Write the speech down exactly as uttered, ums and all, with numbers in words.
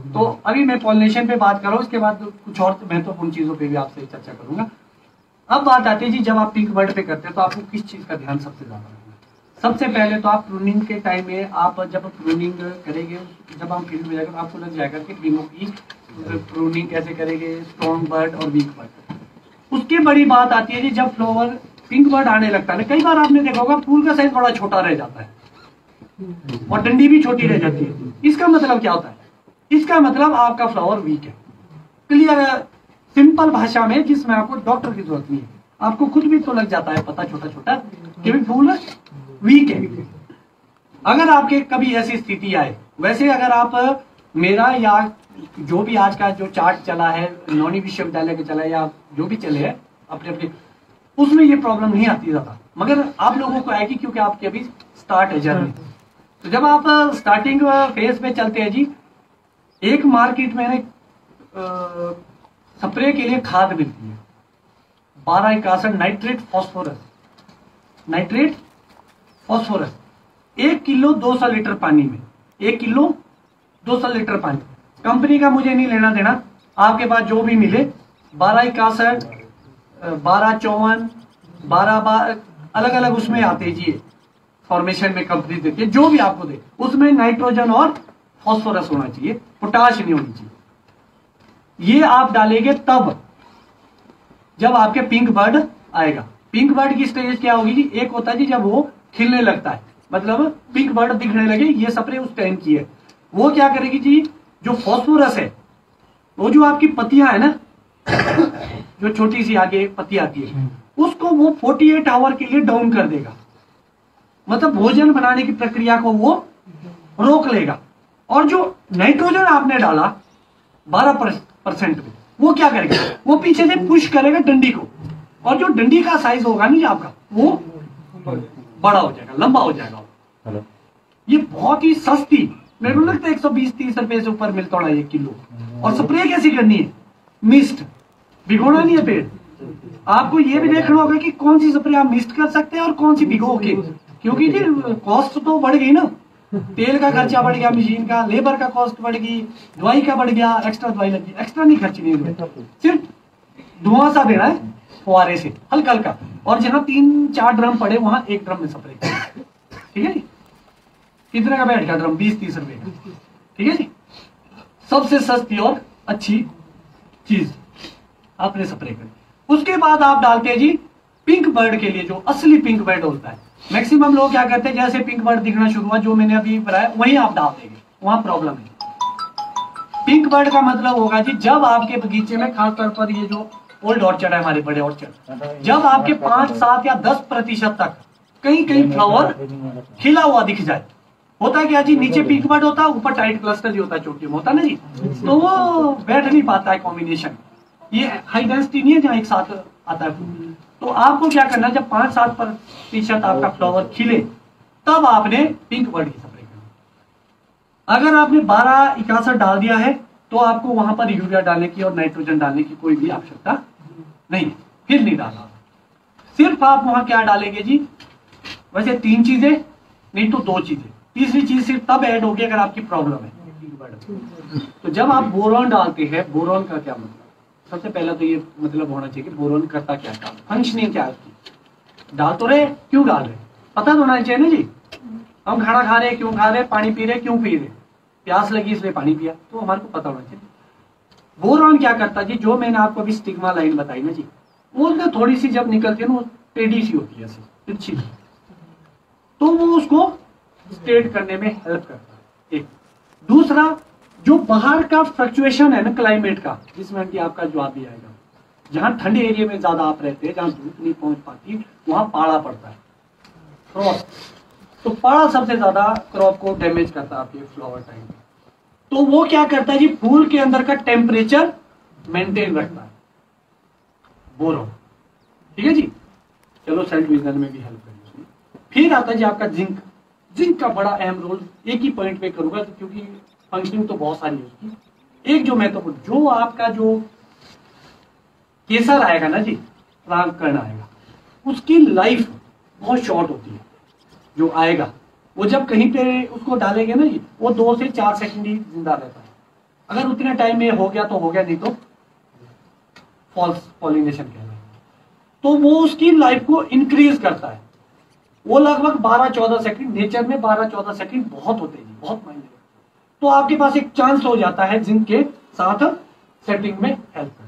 तो अभी मैं पॉलिनेशन पे बात कर रहा हूँ, उसके बाद कुछ और महत्वपूर्ण चीजों पे भी आपसे चर्चा करूंगा। अब बात आती है जी, जब आप पिंक बर्ड पे करते हैं तो आपको किस चीज का ध्यान सबसे ज्यादा रखना है। सबसे पहले तो आप प्रूनिंग के टाइम में, आप जब प्रूनिंग करेंगे, जब हम फील्ड में जाएंगे तो आपको लग जाएगा कि तीनों की प्रूनिंग कैसे करेंगे, स्ट्रॉन्ग बर्ड और वीक बर्ड। उसकी बड़ी बात आती है जी, जब फ्लावर पिंक बर्ड आने लगता है, कई बार आपने देखा होगा फूल का साइज बड़ा छोटा रह जाता है और डंडी भी छोटी रह जाती है। इसका मतलब क्या होता है? इसका मतलब आपका फ्लावर वीक है। क्लियर है? सिंपल भाषा में, जिसमें आपको डॉक्टर की जरूरत नहीं है, आपको खुद भी तो लग जाता है पता छोटा छोटा कि भी फूल वीक है। अगर आपके कभी ऐसी स्थिति आए, वैसे अगर आप मेरा या जो भी आज का जो चार्ट चला है, नौनी विश्वविद्यालय का चला है या जो भी चले है अपने अपने, उसमें ये प्रॉब्लम नहीं आती ज्यादा, मगर आप लोगों को आएगी क्योंकि आपकी अभी स्टार्ट है जर्नी। तो जब आप स्टार्टिंग फेज पे चलते हैं जी, एक मार्केट में स्प्रे के लिए खाद मिलती है, बारह इक्यासठ नाइट्रेट फॉस्फोरस, नाइट्रेट फॉस्फोरस, एक किलो दो सौ लीटर पानी में, एक किलो दो सौ लीटर पानी। कंपनी का मुझे नहीं लेना देना, आपके पास जो भी मिले, बारह इक्यासठ, बारह चौवन, बारह बार अलग अलग उसमें आते जी, फॉर्मेशन में कंपनी देती है, जो भी आपको दे उसमें नाइट्रोजन और फॉस्फोरस होना चाहिए, पोटाश नहीं होनी चाहिए। ये आप डालेंगे तब जब आपके पिंक बर्ड आएगा। पिंक बर्ड की स्टेज क्या होगी जी? एक होता है जी जब वो खिलने लगता है, मतलब पिंक बर्ड दिखने लगे, ये स्प्रे उस टाइम की है। वो क्या करेगी जी, जो फॉस्फोरस है, वो जो आपकी पत्तियां है ना, जो छोटी सी आगे पत्ती आती है, उसको वो अड़तालीस आवर के लिए डाउन कर देगा, मतलब भोजन बनाने की प्रक्रिया को वो रोक लेगा। और जो नाइट्रोजन आपने डाला बारह परसेंट में, वो क्या करेगा, वो पीछे से पुश करेगा डंडी को, और जो डंडी का साइज होगा नहीं आपका, वो बड़ा हो जाएगा, लंबा हो जाएगा। ये बहुत ही सस्ती, मेरे को लगता है एक सौ बीस तीस रुपए से ऊपर मिलता होगा एक किलो। और स्प्रे कैसी करनी है? मिस्ट, भिगोना नहीं है पेड़। आपको ये भी देखना होगा कि कौन सी स्प्रे आप मिस्ट कर सकते हैं और कौन सी भिगो के, क्योंकि जी कॉस्ट तो बढ़ गई ना, तेल का खर्चा बढ़ गया, मशीन का, लेबर का कॉस्ट बढ़ गई, दवाई का बढ़ गया, एक्स्ट्रा दवाई लगी, एक्स्ट्रा नहीं खर्च नहीं हुआ, सिर्फ धुआं सा देना है फुहारे से हल्का हल्का, और जहां तीन चार ड्रम पड़े वहां एक ड्रम में स्प्रे, ठीक है जी। कितने का बैठ गया ड्रम? बीस तीस रुपए का, ठीक है जी। सबसे सस्ती और अच्छी चीज आपने स्प्रे कर। उसके बाद आप डालते हैं जी पिंक बर्ड के लिए, जो असली पिंक बर्ड होता है। मैक्सिमम लोग क्या करते हैं, जैसे पिंक बर्ड दिखना शुरू हुआ, जो मैंने अभी बताया वही आप डाल देंगे, वहां प्रॉब्लम है। पिंक बर्ड का मतलब होगा जी, जब आपके बगीचे में खासतौर पर ये जो ओल्ड ऑर्चर्ड है, हमारे बड़े ऑर्चर्ड, जब आपके पांच सात या दस प्रतिशत तक कहीं कहीं फ्लावर खिला हुआ दिख जाए, होता है क्या जी, नीचे पिंक बर्ड होता है, ऊपर टाइट क्लस्टर जी होता है, चोटी में होता है ना जी, तो वो बैठ नहीं पाता है कॉम्बिनेशन, ये हाई डेंसिटी नहीं है जहाँ एक साथ आता है। तो आपको क्या करना है, जब पांच सात प्रतिशत आपका फ्लावर खिले, तब आपने पिंक बर्ड की स्प्रे करना। अगर आपने बारह इक्यासठ डाल दिया है, तो आपको वहां पर यूरिया डालने की और नाइट्रोजन डालने की कोई भी आवश्यकता नहीं, फिर नहीं डालना। सिर्फ आप वहां क्या डालेंगे जी, वैसे तीन चीजें नहीं तो दो चीजें, तीसरी चीज सिर्फ तब ऐड होगी अगर आपकी प्रॉब्लम है। तो जब आप बोरॉन डालते हैं, बोरॉन का क्या मतलब, सबसे पहला तो ये मतलब होना चाहिए कि बोरॉन करता क्या काम, फंक्शनिंग क्या है उसकी। डाल तो रहे, क्यों डाल रहे, पता तो होना चाहिए ना जी। हम खाना खा रहे, क्यों खा रहे, पानी पी रहे, क्यों पी रहे, प्यास लगी इसलिए पानी पिया, तो हमारे को पता होना चाहिए। बोरॉन क्या करता जी, जो मैंने आपको अभी स्टिग्मा लाइन बताई ना जी, वो थोड़ी सी जब निकलती है ना, वो टेढ़ी सी होती है, ऐसी तिरछी, तो वो उसको स्ट्रेट करने में हेल्प करता है। एक दूसरा, जो बाहर का फ्लक्चुएशन है ना क्लाइमेट का, जिसमें कि आपका जवाब भी आएगा, जहां ठंडे एरिया में ज्यादा आप रहते हैं, जहां धूप नहीं पहुंच पाती, वहां पाला पड़ता है, क्रॉप, तो पाला सबसे ज्यादा क्रॉप को डैमेज करता है आपके फ्लावर टाइम में। तो वो क्या करता है जी, फूल के अंदर का टेम्परेचर मेंटेन रखता है बोरॉन, ठीक है जी। चलो सेल डिवीजन में भी हेल्प करेगी उसमें। फिर आता है जी आपका जिंक। जिंक का बड़ा अहम रोल, एक ही पॉइंट पे करूंगा क्योंकि फंक्शनिंग तो बहुत सारी है उसकी। एक जो महत्वपूर्ण, जो आपका जो केसर आएगा ना जी, परागकण आएगा, उसकी लाइफ बहुत शॉर्ट होती है। जो आएगा वो जब कहीं पे उसको डालेंगे ना जी, वो दो से चार सेकंड ही जिंदा रहता है, अगर उतने टाइम में हो गया तो हो गया, नहीं तो फॉल्स पॉलिनेशन कहलाएगा। तो वो उसकी लाइफ को इंक्रीज करता है। वो लगभग बारह चौदह सेकंड, नेचर में बारह चौदह सेकंड बहुत होते हैं, बहुत मायने रखते हैं। तो आपके पास एक चांस हो जाता है जिनके साथ सेटिंग में हेल्प